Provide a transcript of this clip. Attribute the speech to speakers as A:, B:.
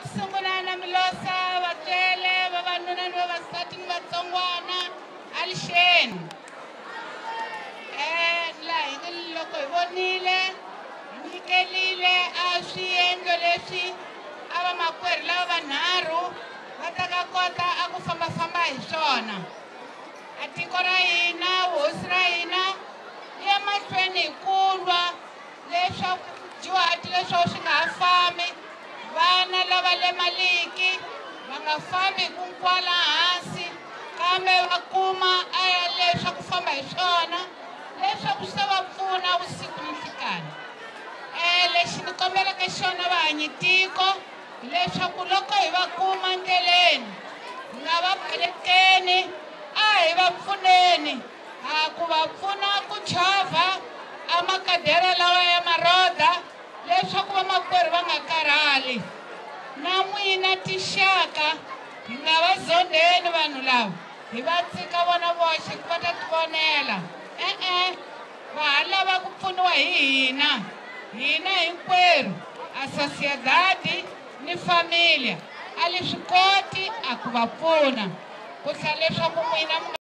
A: ku sungula na milosa vatswele vavanuna ni vavasati ni vatsongwana alixeni laha loko hi vonile hi nyikelile a swiendlo leswi a vamakwerhu lava vanharhu va ta ka kota a ku fambafamba hi swona. A tiko ra hina hosi ra hina li ya mahlweni hi kulwa leswaku dyuhati leswaku swi nga ha fambi, vana lava lemaliki va nga fambi kwala hansi kambe va kuma leswaku famba hi swona leswaku swi ta va pfuna vusiku ni nhlikani. Lexi ni kombelaka xona vahanyitiko leswaku loko hi va kuma ndleleni hi nga va balekeni, a hi va pfuneni ku va pfuna ku chovha a makadere lawa ya maroda leswaku vamakwerhu va nga karhali. Na n'wina tinxaka hi nga va zondheni vanhu lava, hi va tshika vona voxe ku va ta tivonela. Va ha lava ku pfuniwa hi hina hinkwerhu, a sociedade ni familia a li swi koti a ku va pfuna ku tlha leswaku n'wina